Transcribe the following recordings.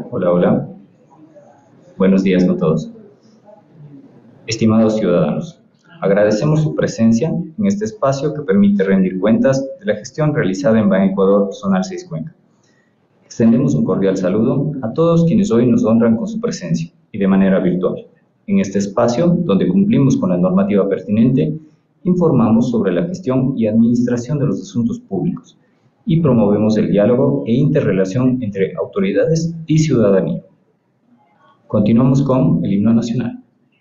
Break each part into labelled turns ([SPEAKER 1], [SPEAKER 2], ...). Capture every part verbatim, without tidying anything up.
[SPEAKER 1] Hola, hola. Buenos días con todos. Estimados ciudadanos, agradecemos su presencia en este espacio que permite rendir cuentas de la gestión realizada en Ban Ecuador Zonal seis Cuenca. Extendemos un cordial saludo a todos quienes hoy nos honran con su presencia y de manera virtual. En este espacio, donde cumplimos con la normativa pertinente, informamos sobre la gestión y administración de los asuntos públicos y promovemos el diálogo e interrelación entre autoridades y ciudadanía. Continuamos con el himno nacional.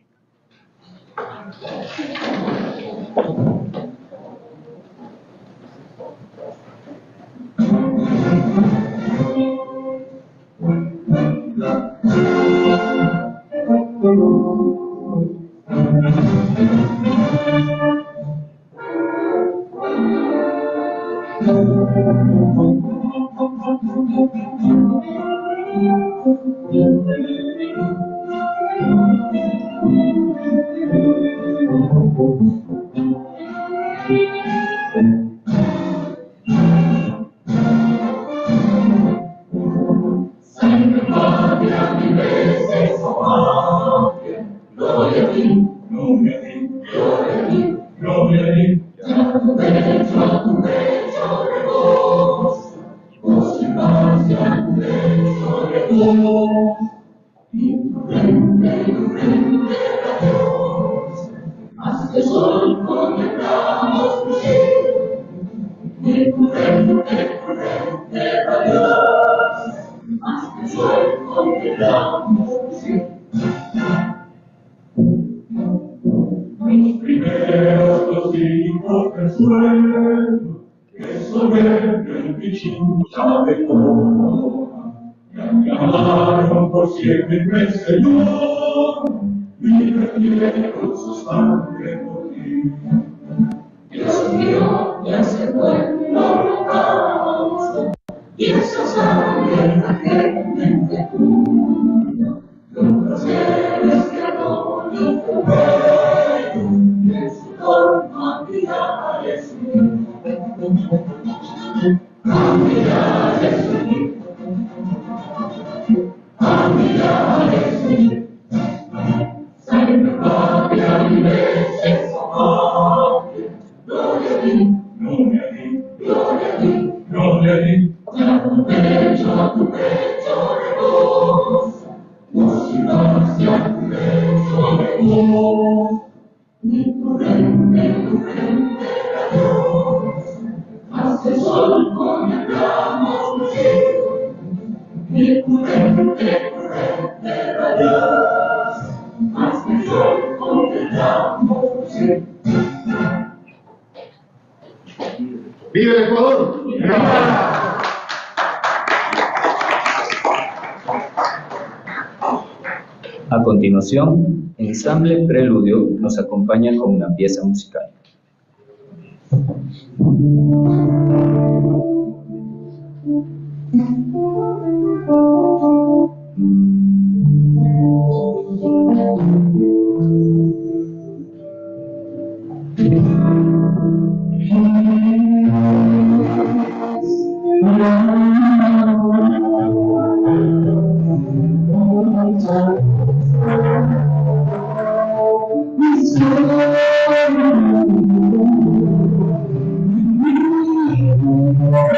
[SPEAKER 2] Siempre Señor, y recibe con su sangre por ti. Dios mío, ya se fue el holocausto, y esa sangre eternamente tuya. Los cielos que amor y fuego, en su forma mirar es un a mirar es un a mirar es un salve patria, vives amable, gloria a ti, gloria a ti, gloria a ti, gloria a ti. A tu pecho, a tu pecho reposa, luz y gracia, tu pecho reposa, y tu frente, tu frente radiosa, hace sol con el ramo lucido, y tu frente, tu frente radiosa, hace sol con el ramo lucido. ¡Viva el Ecuador! ¡Viva!
[SPEAKER 1] A continuación, Ensamble Preludio nos acompaña con una pieza musical.
[SPEAKER 2] Thank you.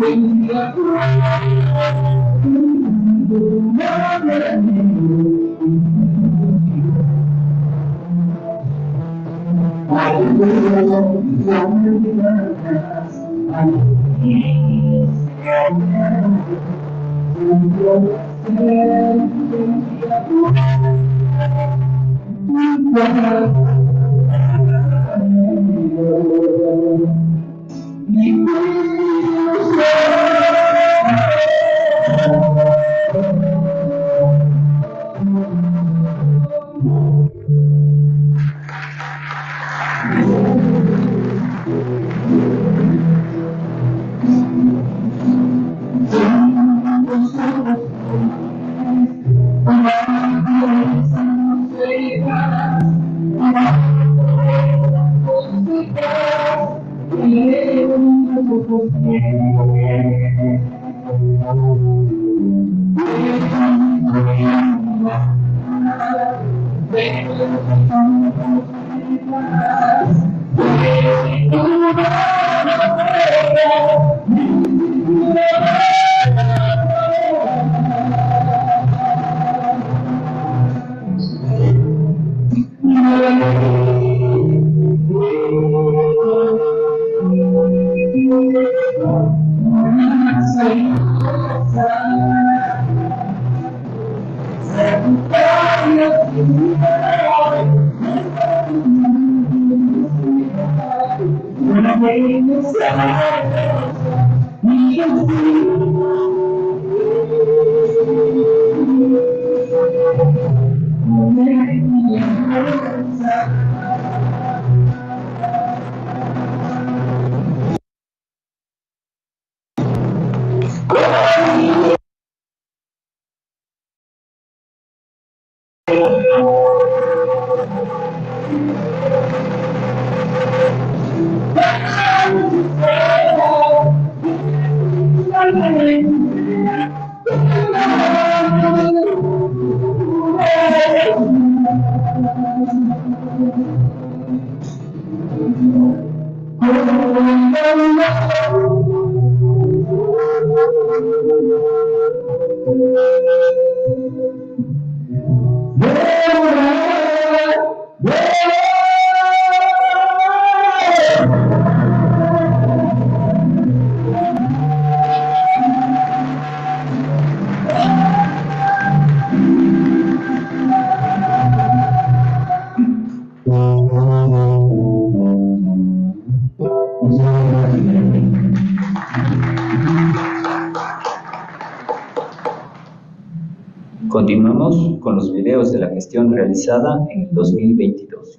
[SPEAKER 1] Continuamos con los videos de la gestión realizada en el dos mil veintidós.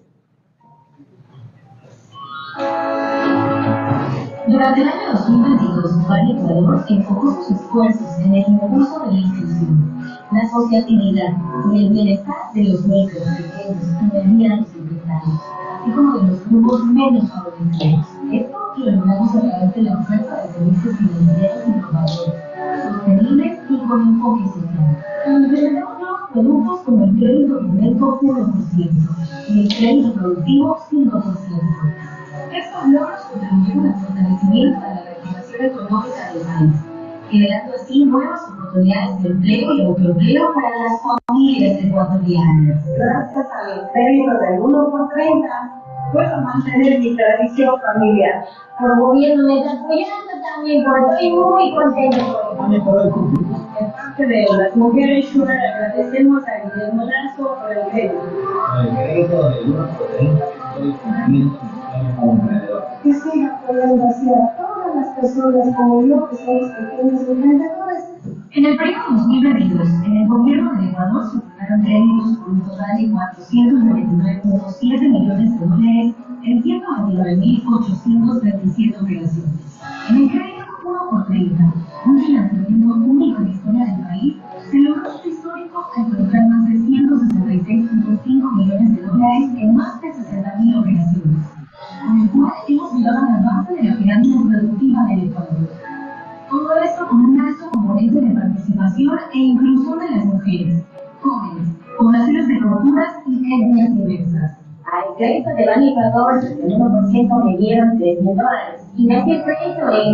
[SPEAKER 3] Durante el año dos mil veintidós, Ban Ecuador enfocó sus esfuerzos en el impulso de la inclusión, la asociatividad y el bienestar de los micros, pequeños y medianos empresarios, así como de los grupos menos favorecidos. Esto lo logramos a través de la oferta de servicios financieros innovadores, sostenibles y con enfoque social. Implementamos nuevos productos como el crédito numérico uno por ciento y el crédito productivo cinco por ciento. Estos logros contribuyeron al fortalecimiento de la reactivación económica del país, generando así nuevas oportunidades de empleo y autoempleo para las familias ecuatorianas.
[SPEAKER 4] Gracias al crédito del uno por treinta, puedo mantener mi tradición familiar.
[SPEAKER 3] Promoviendo metas apoyando también, porque estoy muy contento con esto.
[SPEAKER 4] En parte de las mujeres Shuar, agradecemos a Guillermo Lazo por el crédito.
[SPEAKER 5] El crédito del uno por treinta, estoy cumpliendo como emprendedor.
[SPEAKER 4] Que siga apoyando hacia todas las personas como yo, que somos pequeños emprendedores.
[SPEAKER 3] En el periodo dos mil veintidós, en el gobierno de Ecuador se otorgaron créditos por un total de cuatrocientos noventa y nueve punto siete millones de dólares en ciento veintinueve mil ochocientos treinta y siete operaciones. En el crédito uno por treinta, un financiamiento único en la historia del país, se logró un histórico al colocar más de ciento sesenta y seis punto cinco millones de dólares en más de sesenta mil operaciones, con el cual hemos llegado a la base de la pirámide productiva del Ecuador. Todo esto con un alto componente de participación e inclusión de las mujeres, jóvenes, poblaciones de culturas y etnias diversas.
[SPEAKER 6] Al crédito de Ban Ecuador, el uno por ciento me dieron tres mil dólares. Y gracias a eso, en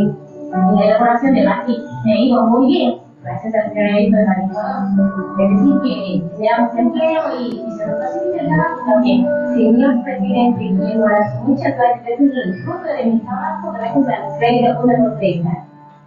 [SPEAKER 3] En la elaboración de Mati me ha ido muy bien, gracias al crédito de Ban Ecuador. Es decir, que creamos empleo y, y se nos facilita el trabajo también. Señor presidente, Nicolás, muchas gracias. Es el fruto de mi trabajo gracias al crédito una hipoteca.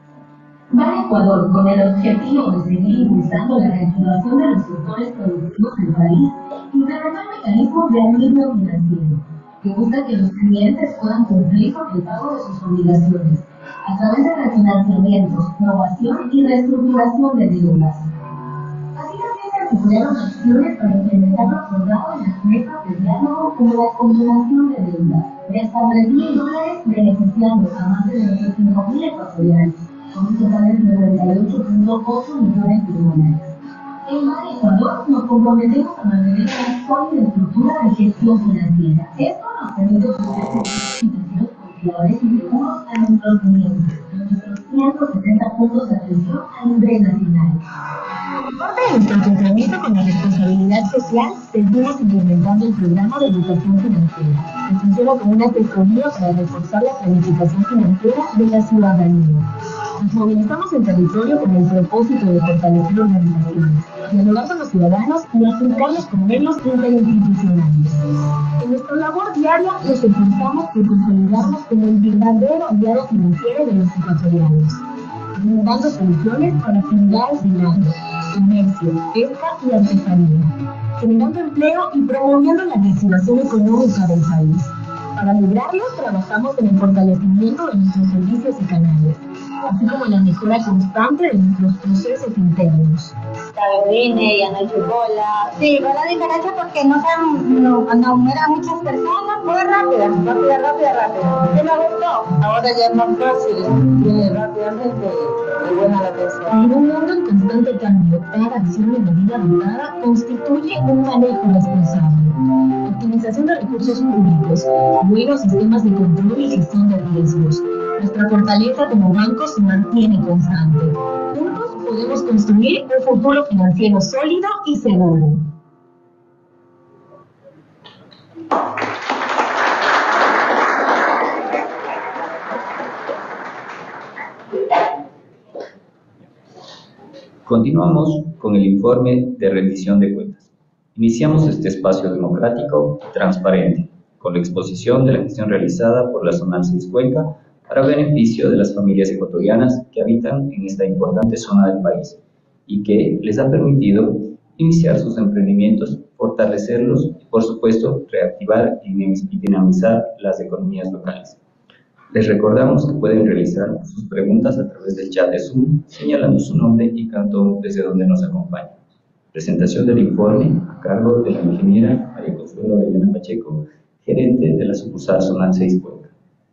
[SPEAKER 6] Ban Ecuador, con el objetivo de seguir impulsando la reactivación de los sectores productivos del país, implementó mecanismos de alivio financiero, que busca que los clientes puedan cumplir con el pago de sus obligaciones, a través de refinanciamientos, innovación y reestructuración de deudas. Así también se articularon acciones para implementar lo acordado en las mesas de diálogo como la condonación de deudas, de hasta tres mil dólares beneficiando a más de veinticinco mil ecuatorianos, con un total de noventa y ocho punto ocho millones de dólares. En Ban Ecuador nos comprometemos a mantener una sólida estructura de gestión financiera. Esto nos permite ofrecer servicios confiables y seguros a nuestros clientes, en nuestros ciento sesenta puntos de atención a nivel nacional. Como parte de nuestro compromiso con la responsabilidad social, seguimos implementando el programa de educación financiera, que funciona como una asesoría para reforzar la planificación financiera de la ciudadanía. Nos movilizamos en territorio con el propósito de fortalecer organizaciones, dialogar con los ciudadanos y aplicar los convenios interinstitucionales. En nuestra labor diaria nos esforzamos por consolidarnos como el verdadero aliado financiero de los ecuatorianos, brindando soluciones para actividades del agro, comercio, pesca y artesanía, generando empleo y promoviendo la reactivación económica del país. Para lograrlo, trabajamos en el fortalecimiento de nuestros servicios y canales, así como en la mejora constante de nuestros procesos internos.
[SPEAKER 7] Vine, ya no hay cola. Sí, va la diferencia porque no sean, no, no mueran muchas personas, fue rápida, rápida, rápida, rápida. ¿Qué me gustó? Ahora ya es más fácil, viene rápidamente y buena la atención.
[SPEAKER 6] En un mundo en constante cambio, cada acción y medida adoptada constituye un manejo responsable. Optimización de recursos públicos, buenos sistemas de control y gestión de riesgos. Nuestra fortaleza como banco se mantiene constante. Juntos podemos construir un futuro financiero sólido y seguro.
[SPEAKER 1] Continuamos con el informe de rendición de cuentas. Iniciamos este espacio democrático y transparente con la exposición de la gestión realizada por la Zonal seis Cuenca para beneficio de las familias ecuatorianas que habitan en esta importante zona del país y que les ha permitido iniciar sus emprendimientos, fortalecerlos y, por supuesto, reactivar y dinamizar las economías locales. Les recordamos que pueden realizar sus preguntas a través del chat de Zoom, señalando su nombre y cantón desde donde nos acompaña. Presentación del informe a cargo de la ingeniera María Consuelo Orellana Pacheco, gerente de la sucursal Zonal seis Cuenca.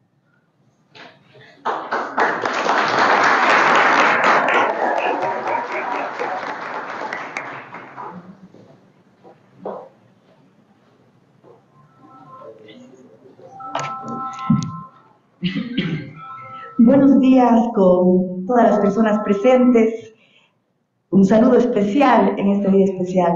[SPEAKER 8] Buenos días con todas las personas presentes. Un saludo especial en este día especial.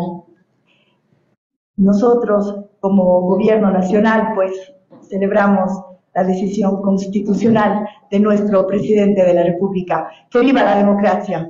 [SPEAKER 8] Nosotros, como Gobierno Nacional, pues celebramos la decisión constitucional de nuestro presidente de la República. ¡Que viva la democracia!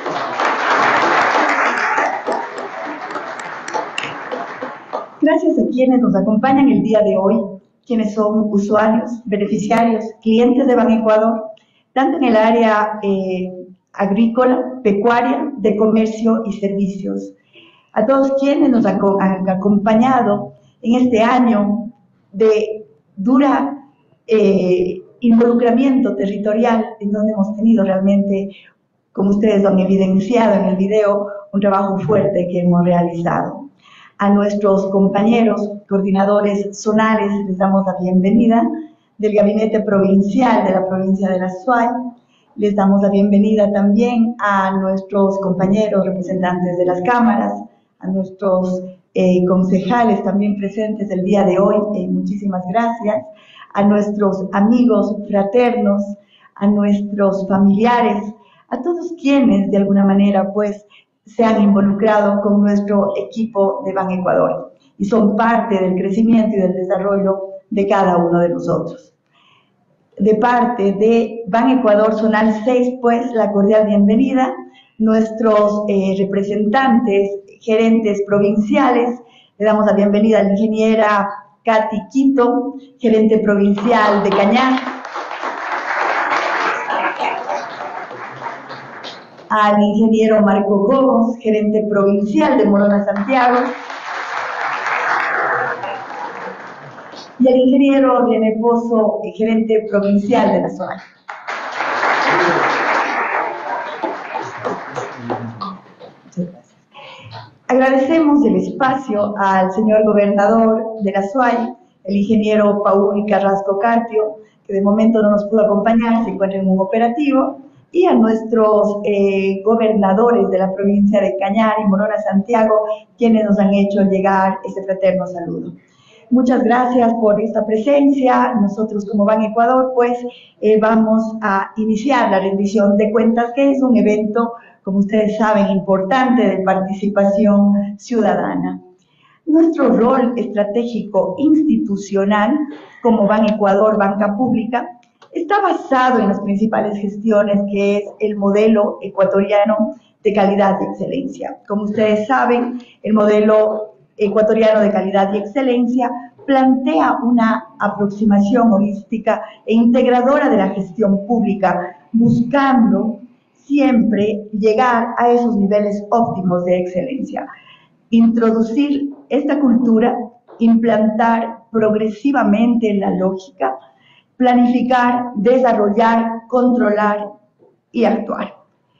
[SPEAKER 8] Gracias a quienes nos acompañan el día de hoy, quienes son usuarios, beneficiarios, clientes de Ban Ecuador, tanto en el área eh, agrícola, pecuaria, de comercio y servicios. A todos quienes nos han acompañado en este año de dura eh, involucramiento territorial, en donde hemos tenido realmente, como ustedes lo han evidenciado en el video, un trabajo fuerte que hemos realizado. A nuestros compañeros coordinadores zonales les damos la bienvenida, del Gabinete Provincial de la provincia de la Suay. Les damos la bienvenida también a nuestros compañeros representantes de las cámaras, a nuestros eh, concejales también presentes el día de hoy, eh, muchísimas gracias, a nuestros amigos fraternos, a nuestros familiares, a todos quienes de alguna manera pues se han involucrado con nuestro equipo de Ban Ecuador y son parte del crecimiento y del desarrollo de cada uno de nosotros. de parte de Ban Ecuador Zonal seis, pues la cordial bienvenida. Nuestros eh, representantes, gerentes provinciales, le damos la bienvenida a la ingeniera Katy Quito, gerente provincial de Cañar, al ingeniero Marco Cobos, gerente provincial de Morona Santiago, y al ingeniero René Pozo, gerente provincial de la zona. Agradecemos el espacio al señor gobernador de la SUAY, el ingeniero Paul Carrasco Carpio, que de momento no nos pudo acompañar, se encuentra en un operativo, y a nuestros eh, gobernadores de la provincia de Cañar y Morona Santiago, quienes nos han hecho llegar este fraterno saludo. Muchas gracias por esta presencia. Nosotros como Ban Ecuador, pues eh, vamos a iniciar la rendición de cuentas, que es un evento, como ustedes saben, importante de participación ciudadana. Nuestro rol estratégico institucional como Ban Ecuador, Banca Pública, está basado en las principales gestiones, que es el modelo ecuatoriano de calidad y excelencia. Como ustedes saben, el modelo ecuatoriano de calidad y excelencia plantea una aproximación holística e integradora de la gestión pública, buscando siempre llegar a esos niveles óptimos de excelencia. Introducir esta cultura, implantar progresivamente la lógica, planificar, desarrollar, controlar y actuar.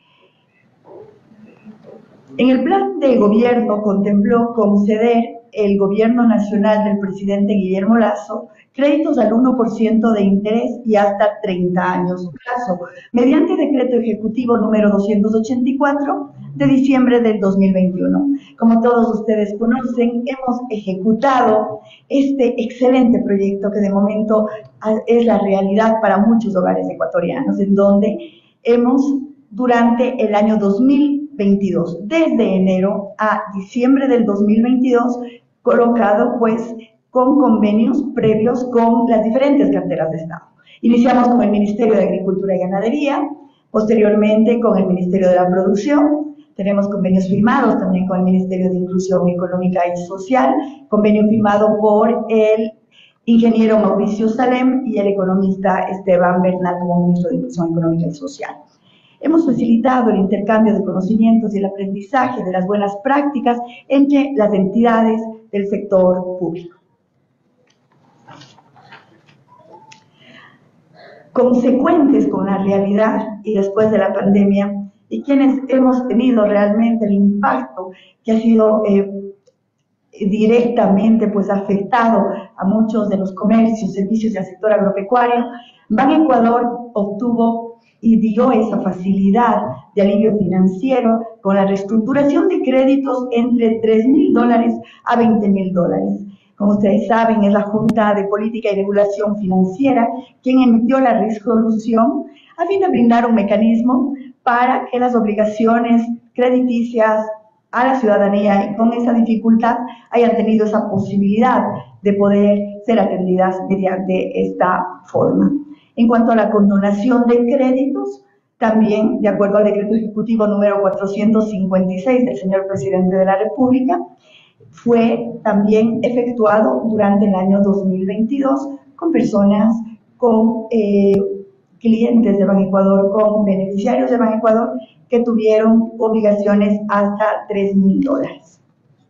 [SPEAKER 8] En el plan de gobierno contempló conceder el gobierno nacional del presidente Guillermo Lasso créditos al uno por ciento de interés y hasta treinta años plazo, mediante decreto ejecutivo número doscientos ochenta y cuatro de diciembre del dos mil veintiuno. Como todos ustedes conocen, hemos ejecutado este excelente proyecto que de momento es la realidad para muchos hogares ecuatorianos, en donde hemos, durante el año dos mil veintidós, desde enero a diciembre del dos mil veintidós, colocado pues con convenios previos con las diferentes carteras de Estado. Iniciamos con el Ministerio de Agricultura y Ganadería, posteriormente con el Ministerio de la Producción, tenemos convenios firmados también con el Ministerio de Inclusión Económica y Social, convenio firmado por el ingeniero Mauricio Salem y el economista Esteban Bernal como ministro de Inclusión Económica y Social. Hemos facilitado el intercambio de conocimientos y el aprendizaje de las buenas prácticas entre las entidades del sector público. Consecuentes con la realidad y después de la pandemia, y quienes hemos tenido realmente el impacto que ha sido eh, directamente pues, afectado a muchos de los comercios, servicios del sector agropecuario, Ban Ecuador obtuvo y dio esa facilidad de alivio financiero con la reestructuración de créditos entre tres mil dólares a veinte mil dólares. Como ustedes saben, es la Junta de Política y Regulación Financiera quien emitió la resolución a fin de brindar un mecanismo para que las obligaciones crediticias a la ciudadanía y con esa dificultad hayan tenido esa posibilidad de poder ser atendidas mediante esta forma. En cuanto a la condonación de créditos, también, de acuerdo al decreto ejecutivo número cuatrocientos cincuenta y seis del señor presidente de la República, fue también efectuado durante el año dos mil veintidós con personas, con eh, clientes de Ban Ecuador, con beneficiarios de Ban Ecuador que tuvieron obligaciones hasta tres mil dólares.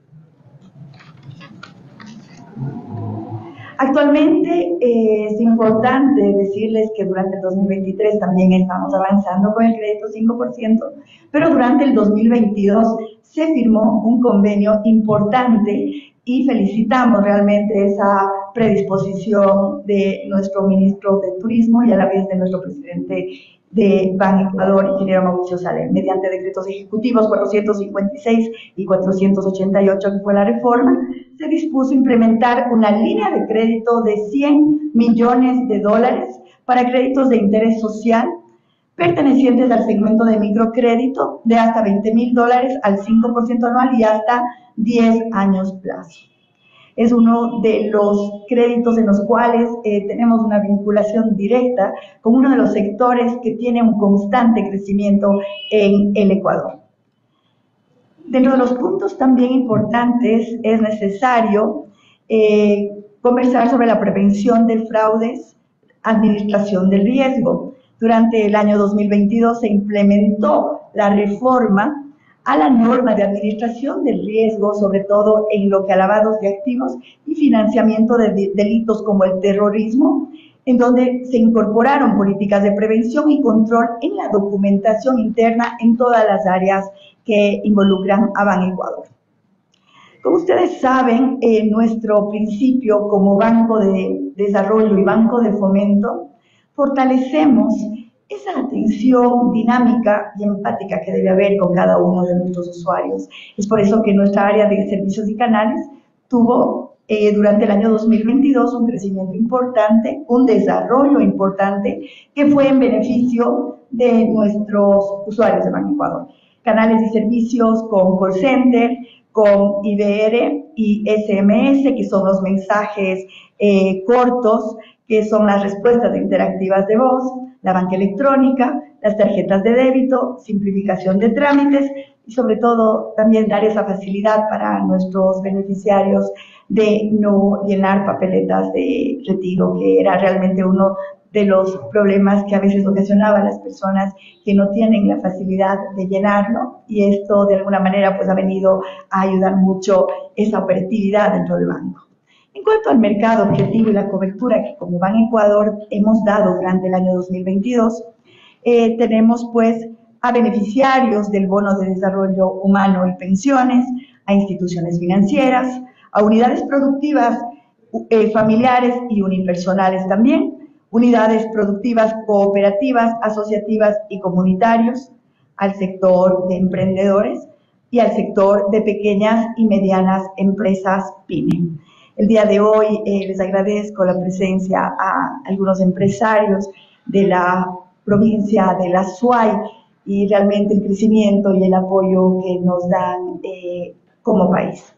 [SPEAKER 8] Actualmente eh, es importante decirles que durante el dos mil veintitrés también estamos avanzando con el crédito cinco por ciento, pero durante el dos mil veintidós se firmó un convenio importante y felicitamos realmente esa predisposición de nuestro ministro de Turismo y a la vez de nuestro presidente de Ban Ecuador, ingeniero Mauricio Salem, mediante decretos ejecutivos cuatrocientos cincuenta y seis y cuatrocientos ochenta y ocho, que fue la reforma, se dispuso implementar una línea de crédito de cien millones de dólares para créditos de interés social pertenecientes al segmento de microcrédito de hasta veinte mil dólares al cinco por ciento anual y hasta diez años plazo. Es uno de los créditos en los cuales eh, tenemos una vinculación directa con uno de los sectores que tiene un constante crecimiento en el Ecuador. Dentro de los puntos también importantes es necesario eh, conversar sobre la prevención de fraudes, administración del riesgo. Durante el año dos mil veintidós se implementó la reforma a la norma de administración del riesgo, sobre todo en lo que a lavados de activos y financiamiento de delitos como el terrorismo, en donde se incorporaron políticas de prevención y control en la documentación interna en todas las áreas que involucran a Banecuador. Como ustedes saben, eh, nuestro principio como Banco de Desarrollo y Banco de Fomento, fortalecemos esa atención dinámica y empática que debe haber con cada uno de nuestros usuarios. Es por eso que nuestra área de servicios y canales tuvo eh, durante el año dos mil veintidós un crecimiento importante, un desarrollo importante que fue en beneficio de nuestros usuarios de Banecuador. Canales y servicios con call center, con I V R y S M S, que son los mensajes eh, cortos, que son las respuestas interactivas de voz, la banca electrónica, las tarjetas de débito, simplificación de trámites y sobre todo también dar esa facilidad para nuestros beneficiarios de no llenar papeletas de retiro, que era realmente uno de los problemas que a veces ocasionaban las personas que no tienen la facilidad de llenarlo, y esto de alguna manera pues ha venido a ayudar mucho esa operatividad dentro del banco. En cuanto al mercado objetivo y la cobertura que como Banecuador hemos dado durante el año dos mil veintidós, eh, tenemos pues a beneficiarios del bono de desarrollo humano y pensiones, a instituciones financieras, a unidades productivas eh, familiares y unipersonales también, unidades productivas cooperativas, asociativas y comunitarios, al sector de emprendedores y al sector de pequeñas y medianas empresas PYME. El día de hoy eh, les agradezco la presencia a algunos empresarios de la provincia de la Azuay y realmente el crecimiento y el apoyo que nos dan eh, como país.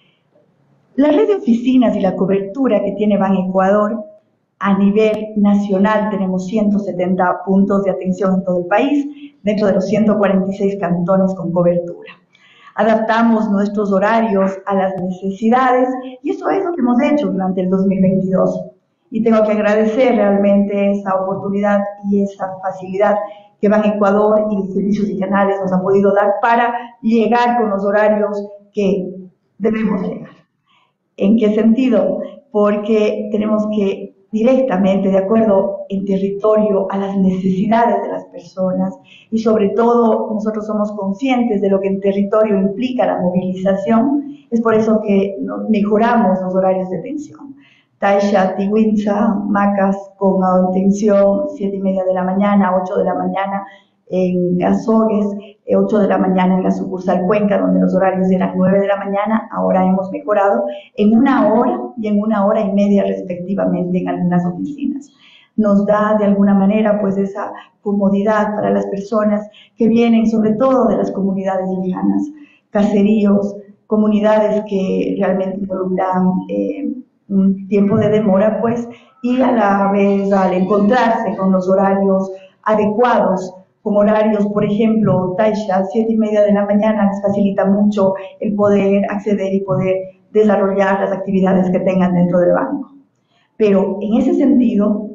[SPEAKER 8] La red de oficinas y la cobertura que tiene Banecuador a nivel nacional, tenemos ciento setenta puntos de atención en todo el país, dentro de los ciento cuarenta y seis cantones con cobertura. Adaptamos nuestros horarios a las necesidades y eso es lo que hemos hecho durante el dos mil veintidós. Y tengo que agradecer realmente esa oportunidad y esa facilidad que Banecuador y los servicios y canales nos han podido dar para llegar con los horarios que debemos llegar. ¿En qué sentido? Porque tenemos que directamente, de acuerdo en territorio, a las necesidades de las personas y sobre todo nosotros somos conscientes de lo que en territorio implica la movilización. Es por eso que mejoramos los horarios de atención. Taisha, Tiguinza, Macas con atención siete y media de la mañana, ocho de la mañana en Azogues, ocho de la mañana en la sucursal Cuenca, donde los horarios eran nueve de la mañana, ahora hemos mejorado en una hora y en una hora y media respectivamente en algunas oficinas. Nos da de alguna manera pues esa comodidad para las personas que vienen sobre todo de las comunidades lejanas, caseríos, comunidades que realmente involucran eh, un tiempo de demora pues, y a la vez al encontrarse con los horarios adecuados, con horarios, por ejemplo, Taisha, siete y media de la mañana, les facilita mucho el poder acceder y poder desarrollar las actividades que tengan dentro del banco. Pero en ese sentido,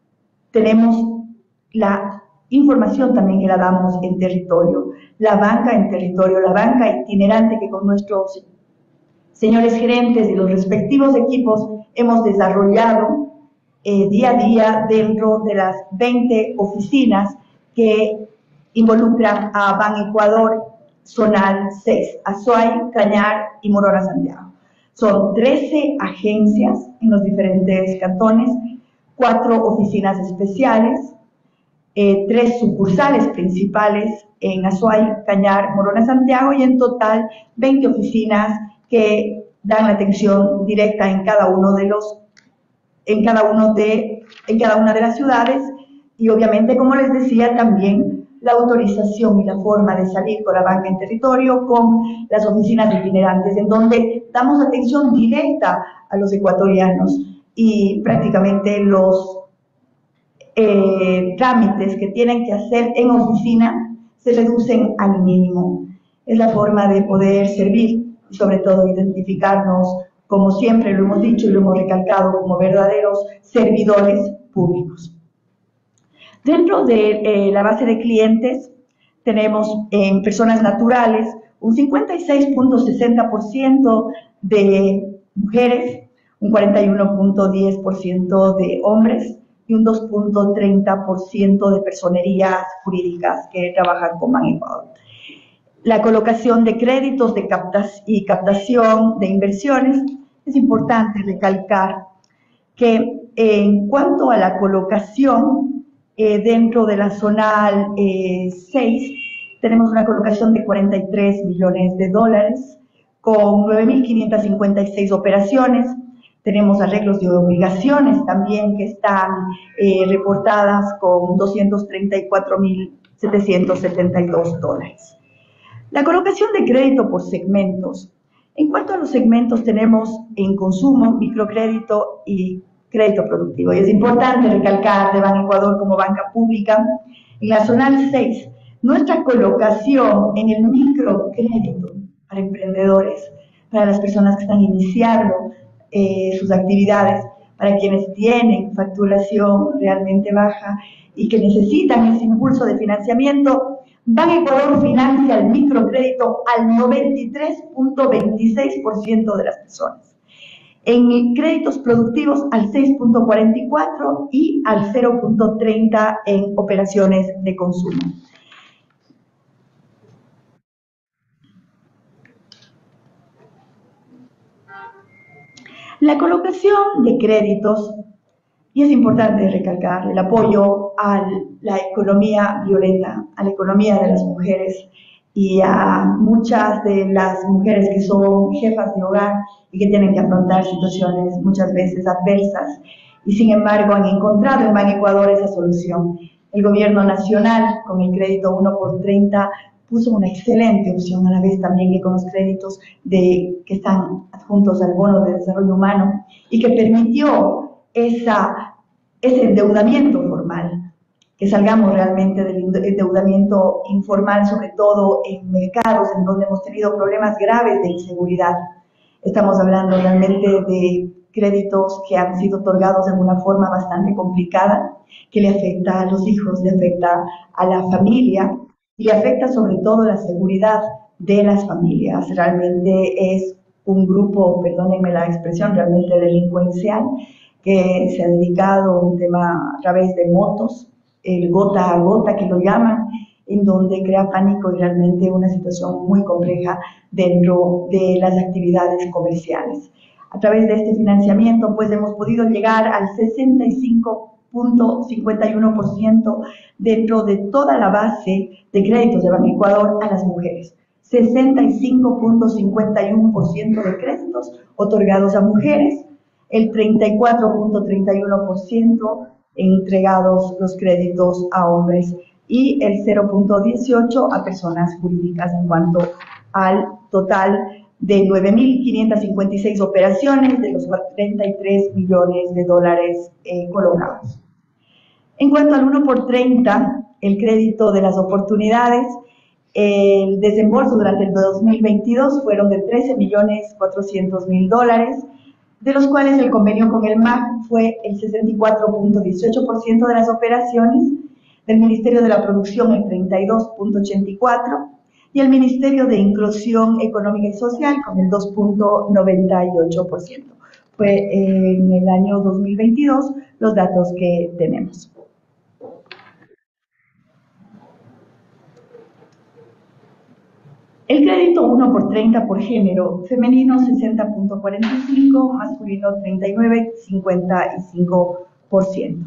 [SPEAKER 8] tenemos la información también que la damos en territorio, la banca en territorio, la banca itinerante que con nuestros señores gerentes y los respectivos equipos hemos desarrollado eh, día a día dentro de las veinte oficinas que involucran a Banecuador, Zonal seis, Azuay, Cañar y Morona Santiago. Son trece agencias en los diferentes cantones, cuatro oficinas especiales, eh, tres sucursales principales en Azuay, Cañar, Morona Santiago y en total veinte oficinas que dan la atención directa en cada uno de los, en cada uno de, en cada una de las ciudades. Y obviamente, como les decía, también la autorización y la forma de salir con la banca en territorio con las oficinas itinerantes, en donde damos atención directa a los ecuatorianos y prácticamente los eh, trámites que tienen que hacer en oficina se reducen al mínimo. Es la forma de poder servir y sobre todo identificarnos, como siempre lo hemos dicho y lo hemos recalcado, como verdaderos servidores públicos. Dentro de eh, la base de clientes tenemos en personas naturales un cincuenta y seis punto sesenta por ciento de mujeres, un cuarenta y uno punto diez por ciento de hombres y un dos punto treinta por ciento de personerías jurídicas que trabajan con BanEcuador. La colocación de créditos de captas y captación de inversiones, es importante recalcar que en cuanto a la colocación eh, dentro de la zonal eh, seis, tenemos una colocación de cuarenta y tres millones de dólares con nueve mil quinientas cincuenta y seis operaciones. Tenemos arreglos de obligaciones también que están eh, reportadas con doscientos treinta y cuatro mil setecientos setenta y dos dólares. La colocación de crédito por segmentos. En cuanto a los segmentos, tenemos en consumo, microcrédito y crédito productivo. Y es importante recalcar de BanEcuador como banca pública, en la zonal seis, nuestra colocación en el microcrédito para emprendedores, para las personas que están iniciando eh, sus actividades, para quienes tienen facturación realmente baja y que necesitan ese impulso de financiamiento, BanEcuador financia el microcrédito al noventa y tres punto veintiséis por ciento de las personas. En créditos productivos al seis punto cuarenta y cuatro por ciento y al cero punto treinta por ciento en operaciones de consumo. La colocación de créditos, y es importante recalcar el apoyo a la economía violeta, a la economía de las mujeres y a muchas de las mujeres que son jefas de hogar y que tienen que afrontar situaciones muchas veces adversas y sin embargo han encontrado en BanEcuador esa solución. El gobierno nacional con el crédito uno por treinta puso una excelente opción, a la vez también que con los créditos de, que están adjuntos al bono de desarrollo humano y que permitió esa, ese endeudamiento formal, que salgamos realmente del endeudamiento informal, sobre todo en mercados en donde hemos tenido problemas graves de inseguridad. Estamos hablando realmente de créditos que han sido otorgados de una forma bastante complicada, que le afecta a los hijos, le afecta a la familia y le afecta sobre todo la seguridad de las familias. Realmente es un grupo, perdónenme la expresión, realmente delincuencial, que se ha dedicado a un tema a través de motos, el gota a gota que lo llaman, en donde crea pánico y realmente una situación muy compleja dentro de las actividades comerciales. A través de este financiamiento pues hemos podido llegar al sesenta y cinco punto cincuenta y uno por ciento dentro de toda la base de créditos de BanEcuador a las mujeres. sesenta y cinco punto cincuenta y uno por ciento de créditos otorgados a mujeres, el treinta y cuatro punto treinta y uno por ciento entregados los créditos a hombres y el cero punto dieciocho por ciento a personas jurídicas en cuanto al total de nueve mil quinientas cincuenta y seis operaciones de los treinta y tres millones de dólares eh, colocados. En cuanto al uno por treinta, el crédito de las oportunidades, el desembolso durante el dos mil veintidós fueron de trece millones cuatrocientos mil dólares, de los cuales el convenio con el M A C fue el sesenta y cuatro punto dieciocho por ciento de las operaciones, del Ministerio de la Producción el treinta y dos punto ochenta y cuatro por ciento y el Ministerio de Inclusión Económica y Social con el dos punto noventa y ocho por ciento. Fue en el año dos mil veintidós los datos que tenemos. El crédito uno por treinta por género, femenino sesenta punto cuarenta y cinco, masculino treinta y nueve punto cincuenta y cinco por ciento.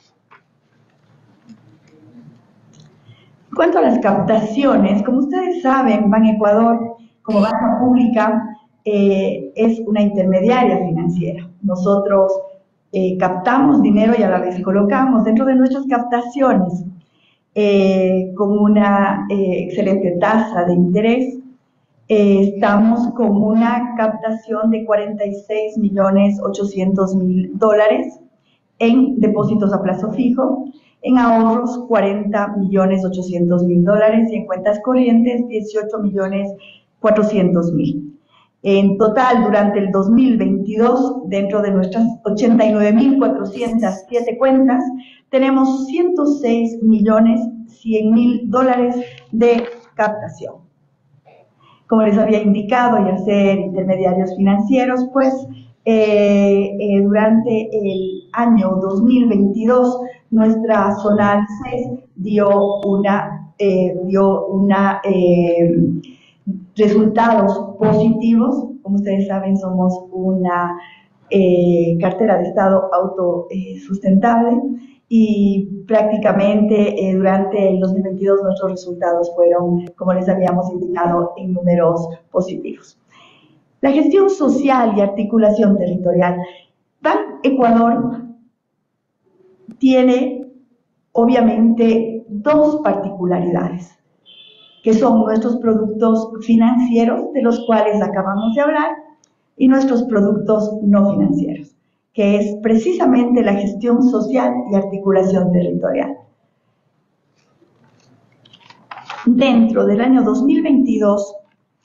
[SPEAKER 8] En cuanto a las captaciones, como ustedes saben, BanEcuador, como banca pública, eh, es una intermediaria financiera. Nosotros eh, captamos dinero y a la vez colocamos dentro de nuestras captaciones. eh, con una eh, excelente tasa de interés. Eh, estamos con una captación de cuarenta y seis millones ochocientos mil dólares en depósitos a plazo fijo, en ahorros cuarenta millones ochocientos mil dólares y en cuentas corrientes dieciocho millones cuatrocientos mil. En total, durante el dos mil veintidós, dentro de nuestras ochenta y nueve mil cuatrocientas siete cuentas, tenemos ciento seis millones cien mil dólares de captación. Como les había indicado, y al ser intermediarios financieros, pues eh, eh, durante el año dos mil veintidós, nuestra zona seis dio una, eh, dio una eh, resultados positivos. Como ustedes saben, somos una eh, cartera de Estado autosustentable y prácticamente eh, durante el dos mil veintidós nuestros resultados fueron, como les habíamos indicado, en números positivos. La gestión social y articulación territorial. Ban Ecuador tiene obviamente dos particularidades, que son nuestros productos financieros, de los cuales acabamos de hablar, y nuestros productos no financieros, que es precisamente la gestión social y articulación territorial. Dentro del año dos mil veintidós,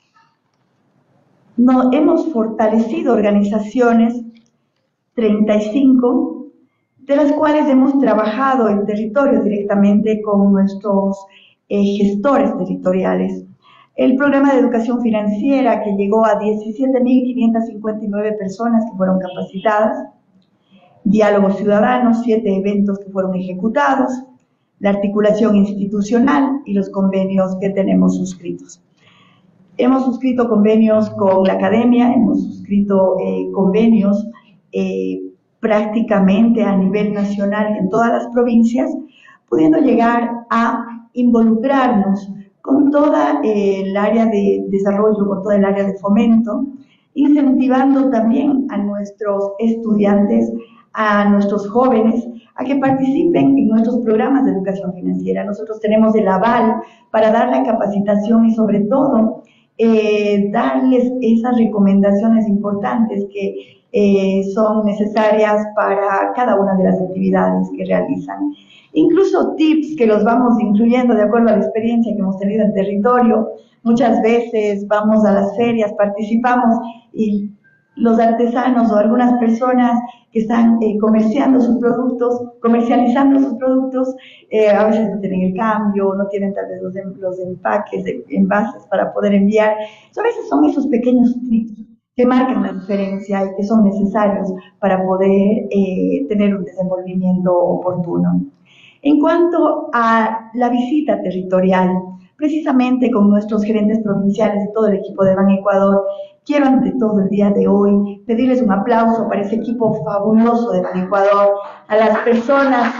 [SPEAKER 8] no, hemos fortalecido organizaciones, treinta y cinco, de las cuales hemos trabajado en territorio directamente con nuestros eh, gestores territoriales. El programa de educación financiera, que llegó a diecisiete mil quinientas cincuenta y nueve personas que fueron capacitadas, diálogo ciudadano, siete eventos que fueron ejecutados, la articulación institucional y los convenios que tenemos suscritos. Hemos suscrito convenios con la academia, hemos suscrito eh, convenios eh, prácticamente a nivel nacional en todas las provincias, pudiendo llegar a involucrarnos con toda eh, el área de desarrollo, con toda el área de fomento, incentivando también a nuestros estudiantes, a nuestros jóvenes, a que participen en nuestros programas de educación financiera. Nosotros tenemos el aval para dar la capacitación y sobre todo eh, darles esas recomendaciones importantes que eh, son necesarias para cada una de las actividades que realizan. Incluso tips que los vamos incluyendo de acuerdo a la experiencia que hemos tenido en territorio. Muchas veces vamos a las ferias, participamos y los artesanos o algunas personas que están eh, comerciando sus productos, comercializando sus productos, eh, a veces no tienen el cambio, no tienen tal vez los, los empaques, de, envases para poder enviar. So, a veces son esos pequeños tips que marcan la diferencia y que son necesarios para poder eh, tener un desenvolvimiento oportuno. En cuanto a la visita territorial, precisamente con nuestros gerentes provinciales y todo el equipo de Ban Ecuador, quiero ante todo el día de hoy pedirles un aplauso para ese equipo fabuloso de Ban Ecuador, a las personas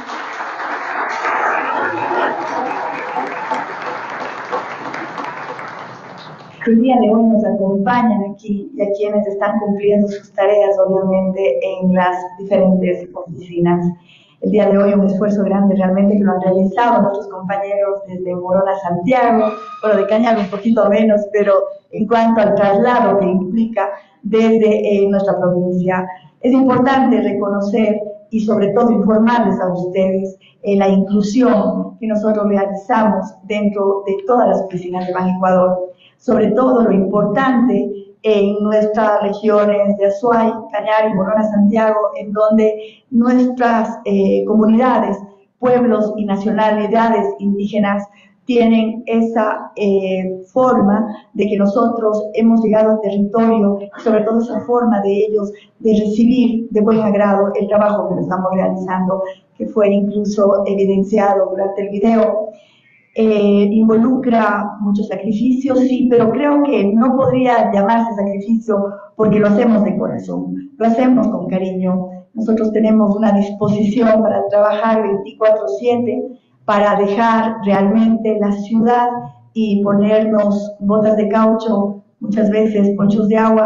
[SPEAKER 8] que el día de hoy nos acompañan aquí y a quienes están cumpliendo sus tareas, obviamente, en las diferentes oficinas. El día de hoy un esfuerzo grande realmente que lo han realizado nuestros compañeros desde Morona a Santiago, bueno, de Cañar un poquito menos, pero en cuanto al traslado que implica desde eh, nuestra provincia, es importante reconocer y sobre todo informarles a ustedes eh, la inclusión que nosotros realizamos dentro de todas las oficinas de Ban Ecuador, sobre todo lo importante en nuestras regiones de Azuay, Cañar y Morona, Santiago, en donde nuestras eh, comunidades, pueblos y nacionalidades indígenas tienen esa eh, forma de que nosotros hemos llegado al territorio, sobre todo esa forma de ellos de recibir de buen agrado el trabajo que estamos realizando, que fue incluso evidenciado durante el video. Eh, involucra muchos sacrificios, sí, pero creo que no podría llamarse sacrificio porque lo hacemos de corazón, lo hacemos con cariño. Nosotros tenemos una disposición para trabajar veinticuatro siete, para dejar realmente la ciudad y ponernos botas de caucho, muchas veces ponchos de agua,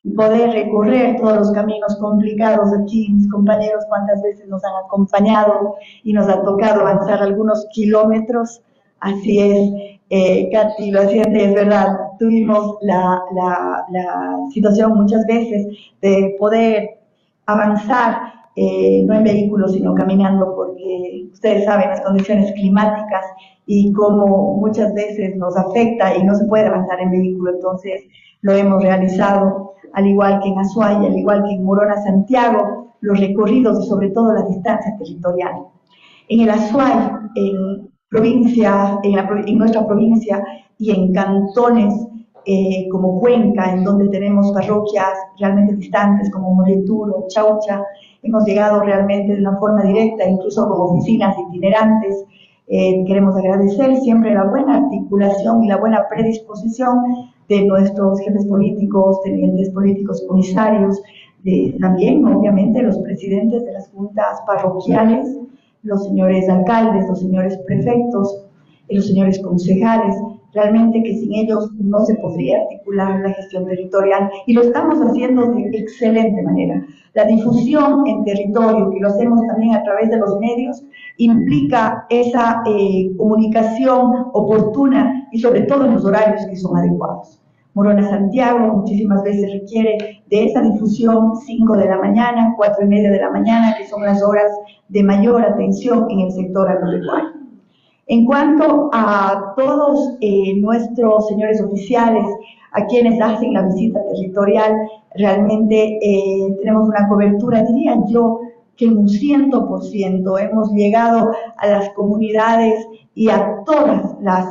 [SPEAKER 8] poder recorrer todos los caminos complicados aquí. Mis compañeros cuántas veces nos han acompañado y nos ha tocado avanzar algunos kilómetros. Así es, eh, Katy, lo siento, es verdad, tuvimos la, la, la situación muchas veces de poder avanzar, eh, no en vehículos, sino caminando, porque ustedes saben las condiciones climáticas y cómo muchas veces nos afecta y no se puede avanzar en vehículo. Entonces lo hemos realizado, al igual que en Azuay, al igual que en Morona, Santiago, los recorridos y sobre todo la distancia territorial. En el Azuay, en, provincia, en, la, en nuestra provincia y en cantones eh, como Cuenca, en donde tenemos parroquias realmente distantes como Moleturo, Chaucha, hemos llegado realmente de una forma directa, incluso con oficinas itinerantes. Eh, queremos agradecer siempre la buena articulación y la buena predisposición de nuestros jefes políticos, tenientes políticos, comisarios, de, también obviamente los presidentes de las juntas parroquiales, los señores alcaldes, los señores prefectos, y los señores concejales. Realmente que sin ellos no se podría articular la gestión territorial y lo estamos haciendo de excelente manera. La difusión en territorio, que lo hacemos también a través de los medios, implica esa eh, comunicación oportuna y sobre todo en los horarios que son adecuados. Morona Santiago muchísimas veces requiere de esa difusión cinco de la mañana, cuatro y media de la mañana, que son las horas de mayor atención en el sector agropecuario. En cuanto a todos eh, nuestros señores oficiales, a quienes hacen la visita territorial, realmente eh, tenemos una cobertura, diría yo, que en un cien por ciento hemos llegado a las comunidades y a todas las,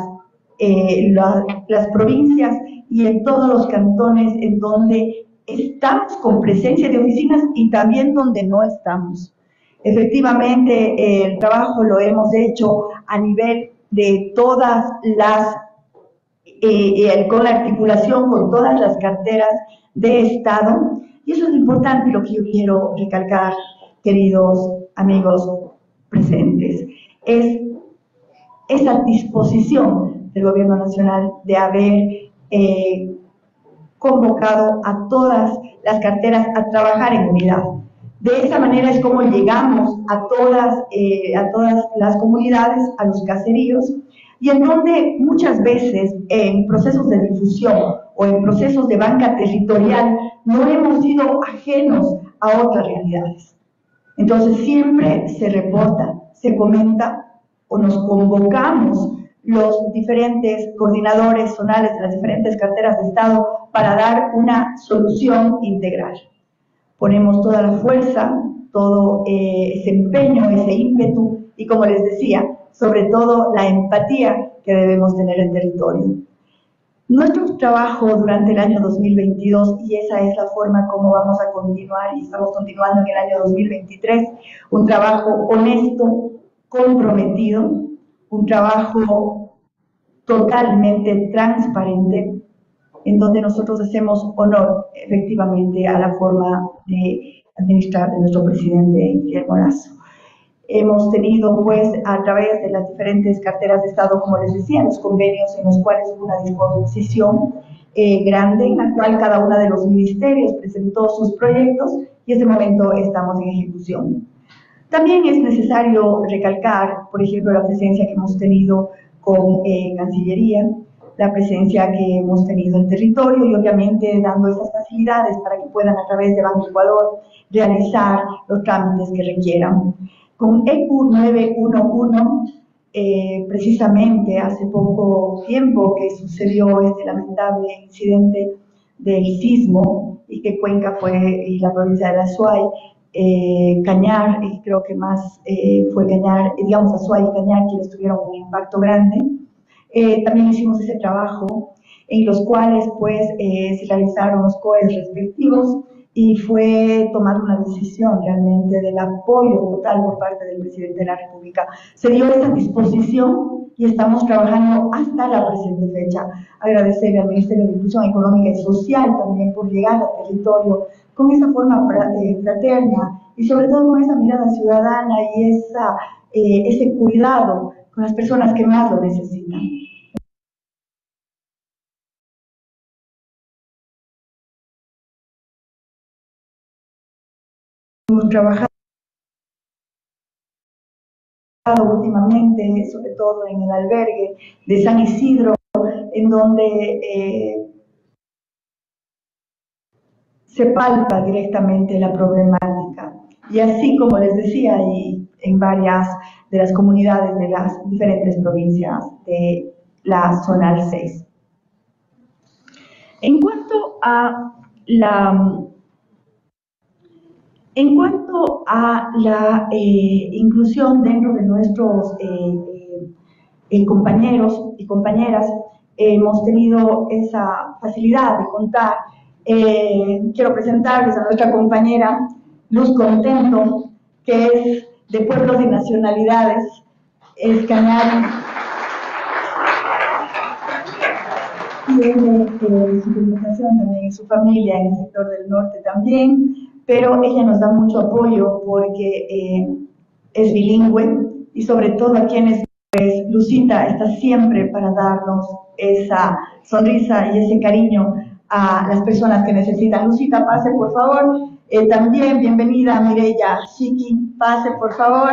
[SPEAKER 8] eh, la, las provincias y en todos los cantones en donde estamos con presencia de oficinas y también donde no estamos. Efectivamente, eh, el trabajo lo hemos hecho a nivel de todas las, eh, eh, con la articulación con todas las carteras de Estado, y eso es importante y lo que yo quiero recalcar, queridos amigos presentes, es esa disposición del Gobierno Nacional de haber eh, convocado a todas las carteras a trabajar en unidad. De esa manera es como llegamos a todas, eh, a todas las comunidades, a los caseríos, y en donde muchas veces en procesos de difusión o en procesos de banca territorial no hemos sido ajenos a otras realidades. Entonces siempre se reporta, se comenta o nos convocamos los diferentes coordinadores zonales de las diferentes carteras de Estado para dar una solución integral. Ponemos toda la fuerza, todo eh, ese empeño, ese ímpetu y, como les decía, sobre todo la empatía que debemos tener en territorio. Nuestro trabajo durante el año dos mil veintidós, y esa es la forma como vamos a continuar, y estamos continuando en el año dos mil veintitrés, un trabajo honesto, comprometido, un trabajo totalmente transparente, en donde nosotros hacemos honor efectivamente a la forma de administrar de nuestro presidente Guillermo Lasso. Hemos tenido, pues, a través de las diferentes carteras de Estado, como les decía, los convenios en los cuales hubo una disposición eh, grande, en la cual cada uno de los ministerios presentó sus proyectos y en este momento estamos en ejecución. También es necesario recalcar, por ejemplo, la presencia que hemos tenido con eh, Cancillería, la presencia que hemos tenido en territorio y obviamente dando esas facilidades para que puedan a través de Banco Ecuador realizar los trámites que requieran. Con E Q nueve uno uno, eh, precisamente hace poco tiempo que sucedió este lamentable incidente del sismo y que Cuenca fue, y la provincia de Azuay, eh, Cañar, y creo que más eh, fue Cañar, digamos Azuay y Cañar quienes tuvieron un impacto grande. Eh, también hicimos ese trabajo en los cuales pues eh, se realizaron los C O E s respectivos y fue tomar una decisión realmente del apoyo total por parte del presidente de la República. Se dio esa disposición y estamos trabajando hasta la presente fecha. Agradecerle al Ministerio de Inclusión Económica y Social también por llegar al territorio con esa forma fraterna y sobre todo con esa mirada ciudadana y esa, eh, ese cuidado con las personas que más lo necesitan. hemos trabajado últimamente, sobre todo en el albergue de San Isidro, en donde eh, se palpa directamente la problemática. Y así como les decía, y en varias de las comunidades de las diferentes provincias de la zona seis. En cuanto a la, en cuanto a la eh, inclusión dentro de nuestros eh, eh, compañeros y compañeras, eh, hemos tenido esa facilidad de contar. Eh, quiero presentarles a nuestra compañera Luz Contento, que es de Pueblos y Nacionalidades, es cañari. Tiene eh, su comunicación también, su familia en el sector del norte también, pero ella nos da mucho apoyo porque eh, es bilingüe y sobre todo a quienes pues, Lucita está siempre para darnos esa sonrisa y ese cariño a las personas que necesitan. Lucita, pase por favor. Eh, también bienvenida Mireya Chiqui, pase por favor.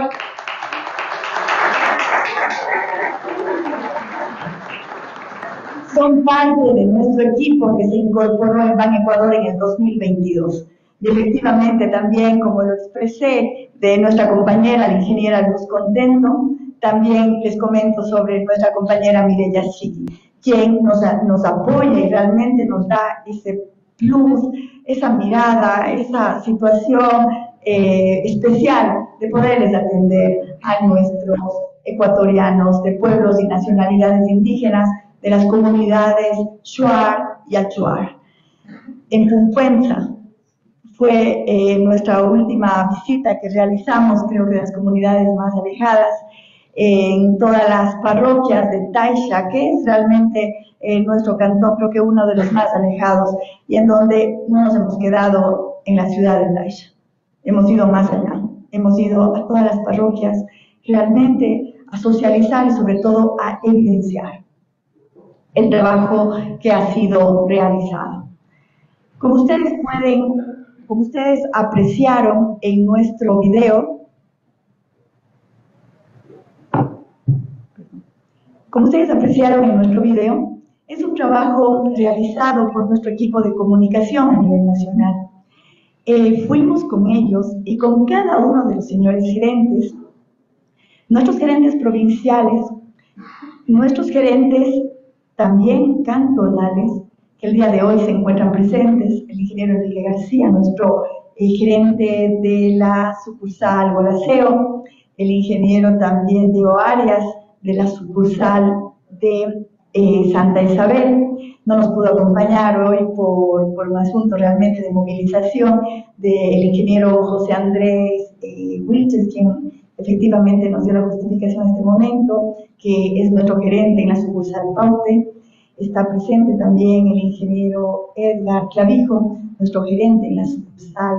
[SPEAKER 8] Son parte de nuestro equipo que se incorporó en Ban Ecuador en el dos mil veintidós. Y efectivamente también, como lo expresé, de nuestra compañera, la ingeniera Luz Contento, también les comento sobre nuestra compañera Mireya Chiqui, quien nos, nos apoya y realmente nos da ese plus, esa mirada, esa situación eh, especial de poderles atender a nuestros ecuatorianos de pueblos y nacionalidades indígenas de las comunidades Shuar y Achuar. En Puncuenza fue eh, nuestra última visita que realizamos, creo que de las comunidades más alejadas, en todas las parroquias de Taisha, que es realmente eh, nuestro cantón, creo que uno de los más alejados, y en donde no nos hemos quedado en la ciudad de Taisha. Hemos ido más allá, hemos ido a todas las parroquias, realmente a socializar y sobre todo a evidenciar el trabajo que ha sido realizado. Como ustedes pueden, como ustedes apreciaron en nuestro video, Como ustedes apreciaron en nuestro video, es un trabajo realizado por nuestro equipo de comunicación a nivel nacional. Eh, fuimos con ellos y con cada uno de los señores gerentes, nuestros gerentes provinciales, nuestros gerentes también cantonales, que el día de hoy se encuentran presentes, el ingeniero Enrique García, nuestro eh, gerente de la sucursal Gualaceo, el ingeniero también Diego Arias, de la sucursal de eh, Santa Isabel. No nos pudo acompañar hoy por, por un asunto realmente de movilización del ingeniero José Andrés eh, Wilches, quien efectivamente nos dio la justificación en este momento, que es nuestro gerente en la sucursal Paute. Está presente también el ingeniero Edgar Clavijo, nuestro gerente en la sucursal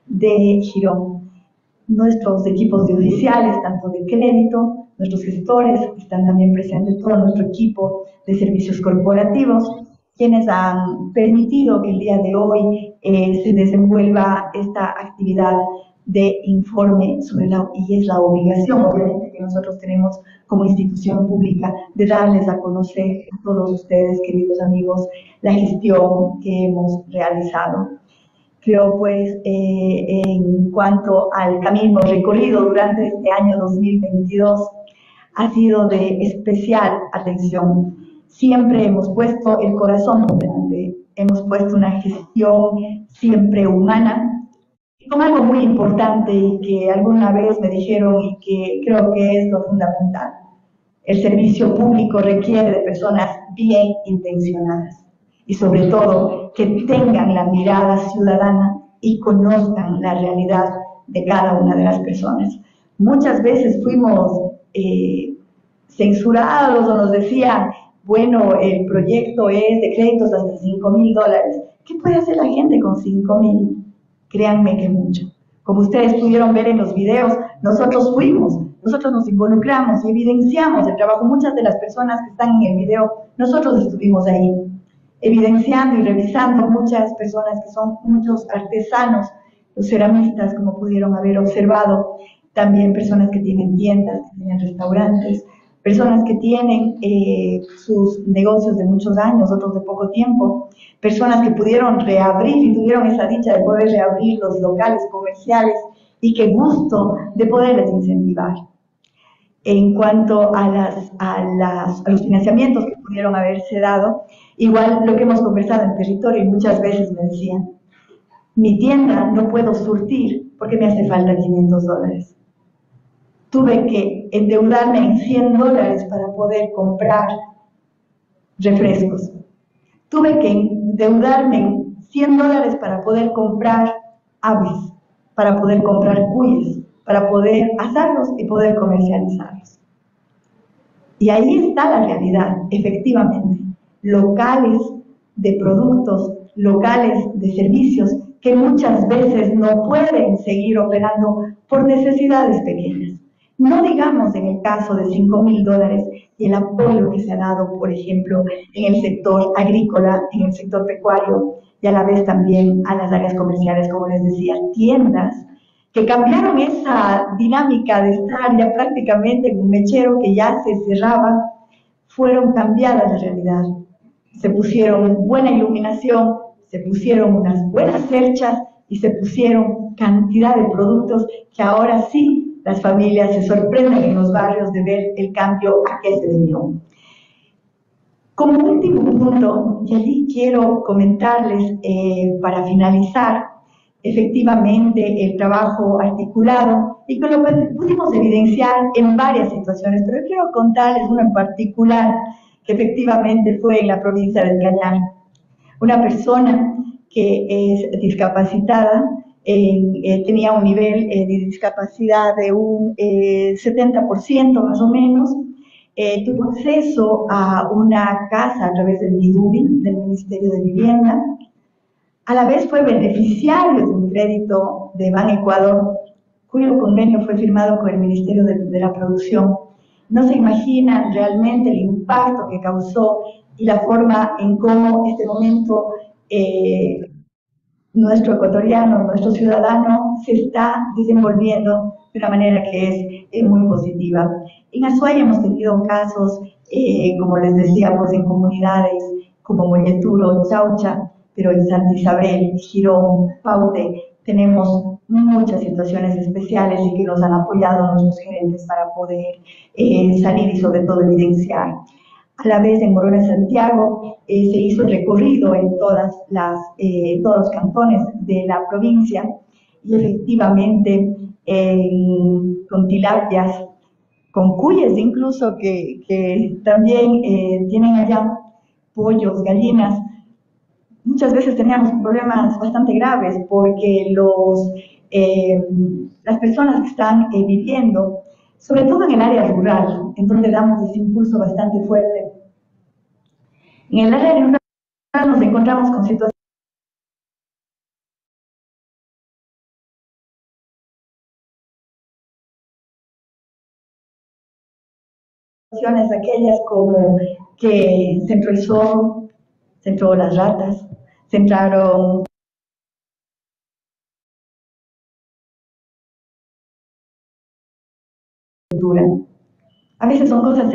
[SPEAKER 8] de Girón. Nuestros equipos de oficiales, tanto de crédito, nuestros gestores, están también presentes todo nuestro equipo de servicios corporativos, quienes han permitido que el día de hoy eh, se desenvuelva esta actividad de informe sobre la, y es la obligación, obviamente, que nosotros tenemos como institución pública de darles a conocer a todos ustedes, queridos amigos, la gestión que hemos realizado. Creo, pues, eh, en cuanto al camino recorrido durante este año dos mil veintidós, ha sido de especial atención. Siempre hemos puesto el corazón por delante, hemos puesto una gestión siempre humana, y con algo muy importante y que alguna vez me dijeron y que creo que es lo fundamental. El servicio público requiere de personas bien intencionadas y sobre todo que tengan la mirada ciudadana y conozcan la realidad de cada una de las personas. Muchas veces fuimos eh, censurados o nos decían, bueno, el proyecto es de créditos hasta cinco mil dólares. ¿Qué puede hacer la gente con cinco mil? Créanme que mucho. Como ustedes pudieron ver en los videos, nosotros fuimos, nosotros nos involucramos y evidenciamos el trabajo. Muchas de las personas que están en el video, nosotros estuvimos ahí, evidenciando y revisando muchas personas que son muchos artesanos los ceramistas, como pudieron haber observado, también personas que tienen tiendas, que tienen restaurantes, personas que tienen eh, sus negocios de muchos años, otros de poco tiempo, personas que pudieron reabrir y tuvieron esa dicha de poder reabrir los locales comerciales y qué gusto de poderles incentivar. En cuanto a, las, a, las, a los financiamientos que pudieron haberse dado, igual lo que hemos conversado en territorio y muchas veces me decían, mi tienda no puedo surtir porque me hace falta quinientos dólares. Tuve que endeudarme en cien dólares para poder comprar refrescos. Tuve que endeudarme en cien dólares para poder comprar aves, para poder comprar cuyes, para poder asarlos y poder comercializarlos. Y ahí está la realidad, efectivamente. Locales de productos, locales de servicios que muchas veces no pueden seguir operando por necesidades pequeñas. No digamos en el caso de cinco mil dólares y el apoyo que se ha dado, por ejemplo, en el sector agrícola, en el sector pecuario y a la vez también a las áreas comerciales, como les decía, tiendas que cambiaron esa dinámica de estar ya prácticamente en un mechero que ya se cerraba, fueron cambiadas de realidad. Se pusieron buena iluminación, se pusieron unas buenas cerchas y se pusieron cantidad de productos que ahora sí las familias se sorprenden en los barrios de ver el cambio a qué se debió. Como último punto, y allí quiero comentarles eh, para finalizar, efectivamente el trabajo articulado y que lo pudimos evidenciar en varias situaciones, pero quiero contarles una en particular que efectivamente fue en la provincia del Cañar. Una persona que es discapacitada, eh, eh, tenía un nivel eh, de discapacidad de un eh, setenta por ciento más o menos, eh, tuvo acceso a una casa a través del MIDUBI, del Ministerio de Vivienda. A la vez fue beneficiario de un crédito de Ban Ecuador, cuyo convenio fue firmado con el Ministerio de, de la Producción. No se imaginan realmente el impacto que causó y la forma en cómo este momento eh, nuestro ecuatoriano, nuestro ciudadano se está desenvolviendo de una manera que es eh, muy positiva. En Azuay hemos tenido casos, eh, como les decíamos, en comunidades como Molleturo, Chaucha, pero en Santa Isabel, Girón, Paute, tenemos muchas situaciones especiales y que nos han apoyado nuestros gerentes para poder eh, salir y sobre todo evidenciar. A la vez en Morona, Santiago, eh, se hizo el recorrido en todas las, eh, todos los cantones de la provincia y efectivamente eh, con tilapias, con cuyes incluso que, que también eh, tienen allá, pollos, gallinas. Muchas veces teníamos problemas bastante graves porque los, eh, las personas que están eh, viviendo, sobre todo en el área rural, en donde damos ese impulso bastante fuerte. En el área rural nos encontramos con situaciones aquellas como que se entró el zorro, se entró las ratas, se entraron a veces son cosas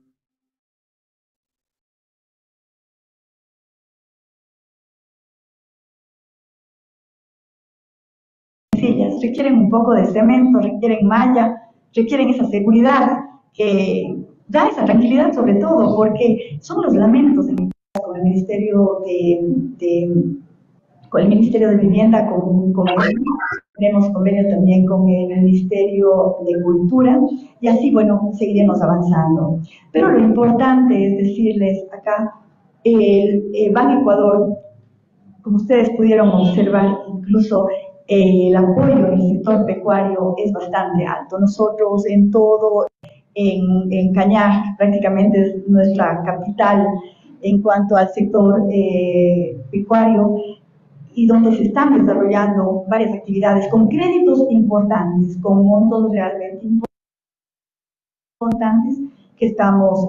[SPEAKER 8] sencillas, requieren un poco de cemento, requieren malla, requieren esa seguridad, que da esa tranquilidad sobre todo, porque son los lamentos en con el Ministerio de, de con el Ministerio de Vivienda, con, con el, tenemos convenio también con el Ministerio de Cultura, y así, bueno, seguiremos avanzando. Pero lo importante es decirles acá, el, el Ban Ecuador, como ustedes pudieron observar, incluso eh, el apoyo en el sector pecuario es bastante alto. Nosotros en todo, en, en Cañar, prácticamente es nuestra capital en cuanto al sector eh, pecuario, y donde se están desarrollando varias actividades con créditos importantes, con montos realmente importantes que estamos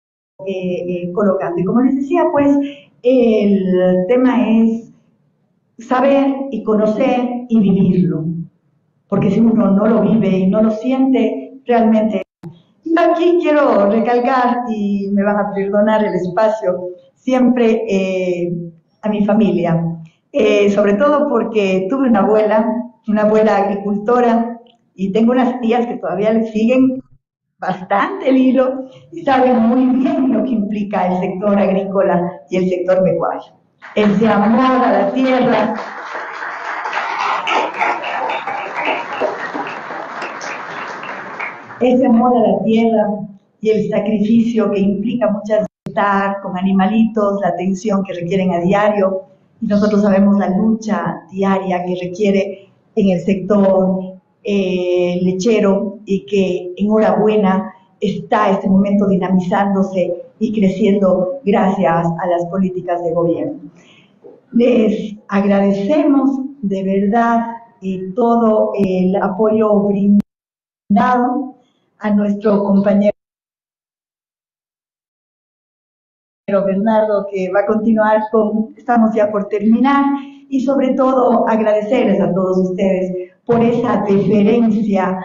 [SPEAKER 8] eh, eh, colocando. Y como les decía, pues el tema es saber y conocer y vivirlo, porque si uno no lo vive y no lo siente, realmente. Y aquí quiero recalcar, y me van a perdonar el espacio, siempre eh, a mi familia, eh, sobre todo porque tuve una abuela, una abuela agricultora, y tengo unas tías que todavía le siguen bastante el hilo y saben muy bien lo que implica el sector agrícola y el sector pecuario. Ese amor a la tierra, ese amor a la tierra y el sacrificio que implica muchas veces estar con animalitos, la atención que requieren a diario, y nosotros sabemos la lucha diaria que requiere en el sector eh, lechero, y que enhorabuena está este momento dinamizándose y creciendo gracias a las políticas de gobierno. Les agradecemos de verdad eh, todo el apoyo brindado a nuestro compañero Bernardo, que va a continuar con, estamos ya por terminar, y sobre todo agradecerles a todos ustedes por esa deferencia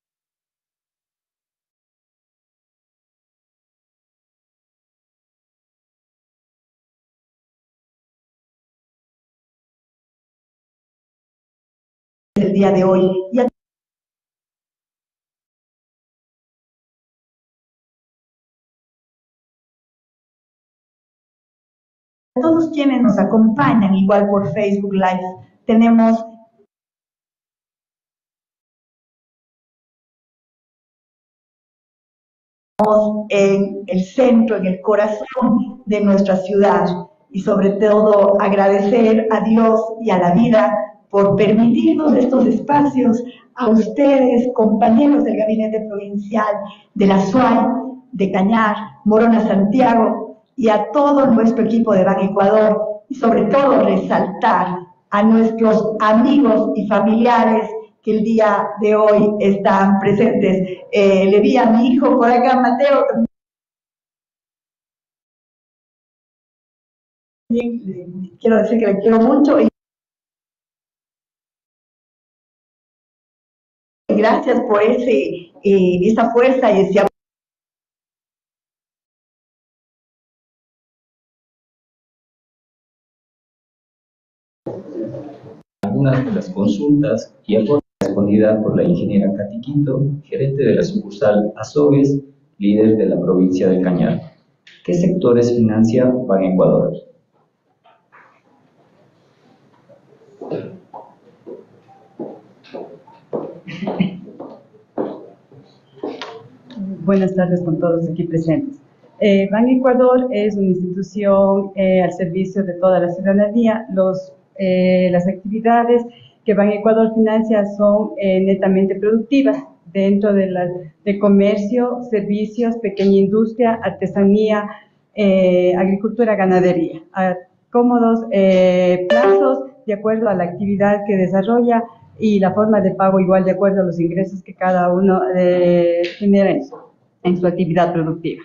[SPEAKER 8] del día de hoy. Y a todos quienes nos acompañan, igual por Facebook Live, tenemos en el centro, en el corazón de nuestra ciudad, y sobre todo agradecer a Dios y a la vida por permitirnos estos espacios, a ustedes, compañeros del Gabinete Provincial de la S U A Y, de Cañar, Morona Santiago, y a todo nuestro equipo de Ban Ecuador, y sobre todo resaltar a nuestros amigos y familiares que el día de hoy están presentes. Eh, le vi a mi hijo por acá, Mateo, también le quiero decir que le quiero mucho, y gracias por ese, eh, esa fuerza y ese
[SPEAKER 1] algunas de las consultas y aportes respondida por la ingeniera Katy Quinto, gerente de la sucursal Azogues, líder de la provincia de Cañar. ¿Qué sectores financia Ban Ecuador?
[SPEAKER 9] Buenas tardes con todos aquí presentes. Eh, Ban Ecuador es una institución eh, al servicio de toda la ciudadanía. Los, eh, las actividades que Ban Ecuador financia son eh, netamente productivas dentro de, la, de comercio, servicios, pequeña industria, artesanía, eh, agricultura, ganadería, a cómodos eh, plazos de acuerdo a la actividad que desarrolla y la forma de pago igual de acuerdo a los ingresos que cada uno eh, genera en su, en su actividad productiva.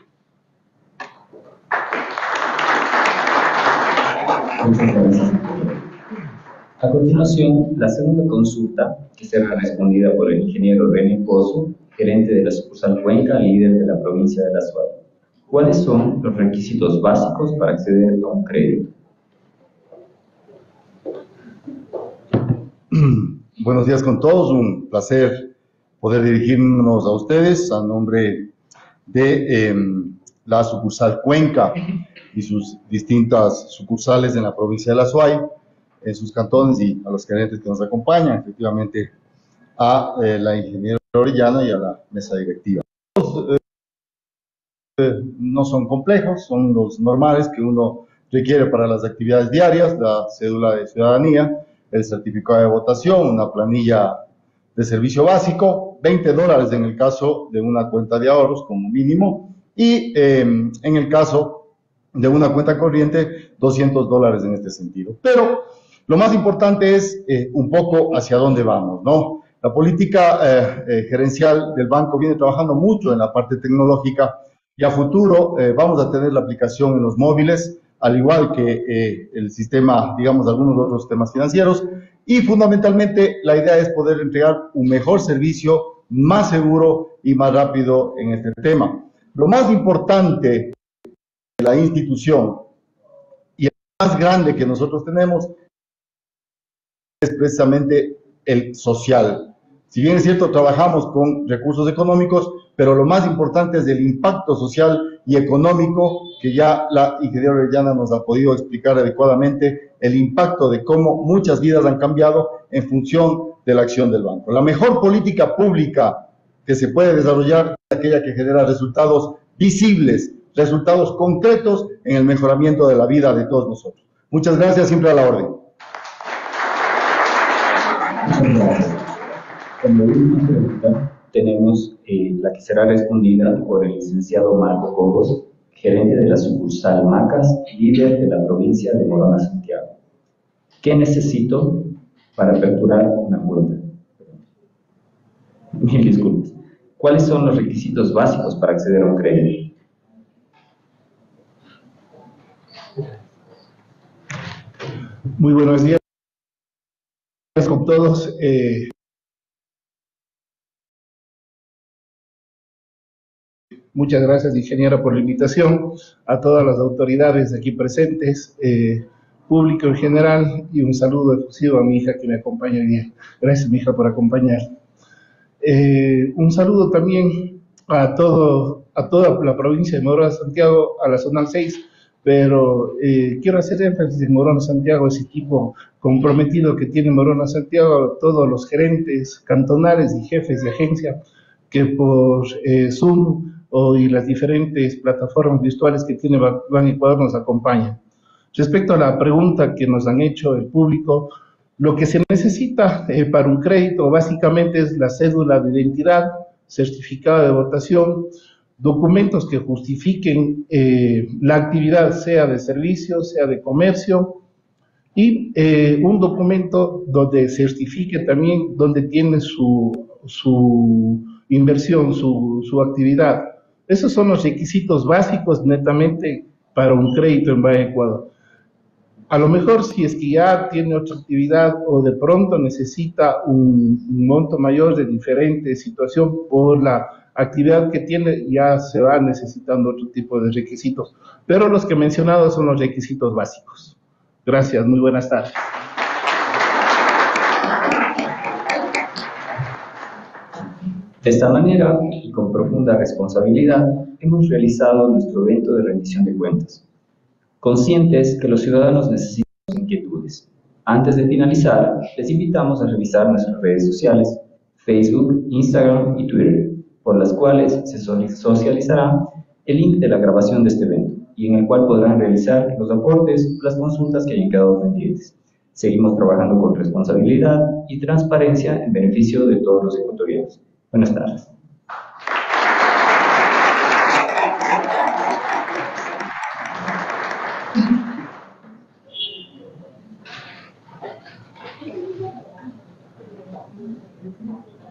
[SPEAKER 1] Muchas gracias. A continuación, la segunda consulta, que será respondida por el ingeniero René Pozo, gerente de la sucursal Cuenca, líder de la provincia de la S U A Y. ¿Cuáles son los requisitos básicos para acceder a un crédito?
[SPEAKER 10] Buenos días con todos, un placer poder dirigirnos a ustedes a nombre de eh, la sucursal Cuenca y sus distintas sucursales en la provincia de la S U A Y, en sus cantones, y a los gerentes que nos acompañan, efectivamente a eh, la ingeniera Orellana y a la mesa directiva. Los, eh, no son complejos, son los normales que uno requiere para las actividades diarias: la cédula de ciudadanía, el certificado de votación, una planilla de servicio básico, veinte dólares en el caso de una cuenta de ahorros como mínimo, y eh, en el caso de una cuenta corriente, doscientos dólares en este sentido. Pero lo más importante es eh, un poco hacia dónde vamos, ¿no? La política eh, eh, gerencial del banco viene trabajando mucho en la parte tecnológica, y a futuro eh, vamos a tener la aplicación en los móviles al igual que eh, el sistema, digamos, algunos otros sistemas financieros, y fundamentalmente la idea es poder entregar un mejor servicio, más seguro y más rápido en este tema. Lo más importante de la institución y el más grande que nosotros tenemos es precisamente el social. Si bien es cierto, trabajamos con recursos económicos, pero lo más importante es el impacto social y económico, que ya la ingeniera Orellana nos ha podido explicar adecuadamente, el impacto de cómo muchas vidas han cambiado en función de la acción del banco. La mejor política pública que se puede desarrollar es aquella que genera resultados visibles, resultados concretos en el mejoramiento de la vida de todos nosotros. Muchas gracias, siempre a la orden.
[SPEAKER 1] Muchas gracias. Como última pregunta, tenemos eh, la que será respondida por el licenciado Marco Cobos, gerente de la sucursal Macas, líder de la provincia de Morona, Santiago. ¿Qué necesito para aperturar una cuenta? Mil disculpas. ¿Cuáles son los requisitos básicos para acceder a un crédito?
[SPEAKER 11] Muy buenos días con todos. Eh, muchas gracias, ingeniera, por la invitación, a todas las autoridades aquí presentes, eh, público en general, y un saludo efusivo a mi hija que me acompaña hoy día. Gracias, mi hija, por acompañar. Eh, un saludo también a, todo, a toda la provincia de Morona, Santiago, a la zona seis, pero eh, quiero hacer énfasis en Morona, Santiago, ese equipo comprometido que tiene Morona, Santiago, todos los gerentes cantonales y jefes de agencia que por eh, Zoom o, y las diferentes plataformas virtuales que tiene Ban Ecuador nos acompañan. Respecto a la pregunta que nos han hecho el público, lo que se necesita eh, para un crédito básicamente es la cédula de identidad, certificado de votación, documentos que justifiquen eh, la actividad, sea de servicio, sea de comercio, y eh, un documento donde certifique también donde tiene su, su inversión, su, su actividad. Esos son los requisitos básicos netamente para un crédito en Ban Ecuador. A lo mejor si es que ya tiene otra actividad o de pronto necesita un, un monto mayor de diferente situación por la actividad que tiene, ya se va necesitando otro tipo de requisitos. Pero los que he mencionado son los requisitos básicos. Gracias, muy buenas tardes.
[SPEAKER 1] De esta manera, y con profunda responsabilidad, hemos realizado nuestro evento de rendición de cuentas, conscientes que los ciudadanos necesitan inquietudes. Antes de finalizar, les invitamos a revisar nuestras redes sociales, Facebook, Instagram y Twitter, por las cuales se socializará el link de la grabación de este evento, y en el cual podrán realizar los aportes o las consultas que hayan quedado pendientes. Seguimos trabajando con responsabilidad y transparencia en beneficio de todos los ecuatorianos. Buenas tardes.
[SPEAKER 6] Thank you.